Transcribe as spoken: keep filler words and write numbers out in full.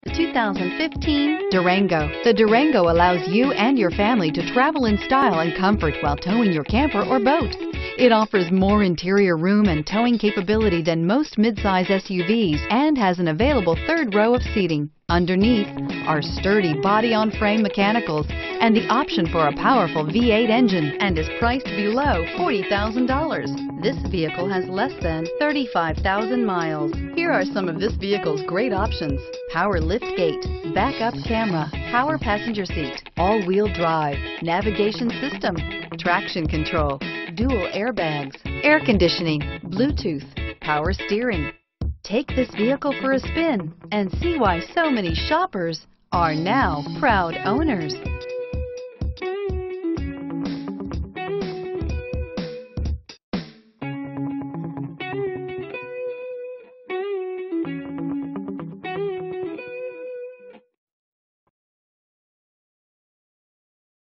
The two thousand fifteen Durango. The Durango allows you and your family to travel in style and comfort while towing your camper or boat. It offers more interior room and towing capability than most midsize S U Vs and has an available third row of seating. Underneath are sturdy body-on-frame mechanicals and the option for a powerful V eight engine, and is priced below forty thousand dollars. This vehicle has less than thirty-five thousand miles. Here are some of this vehicle's great options: power liftgate, backup camera, power passenger seat, all-wheel drive, navigation system, traction control, dual airbags, air conditioning, Bluetooth, power steering. Take this vehicle for a spin and see why so many shoppers are now proud owners.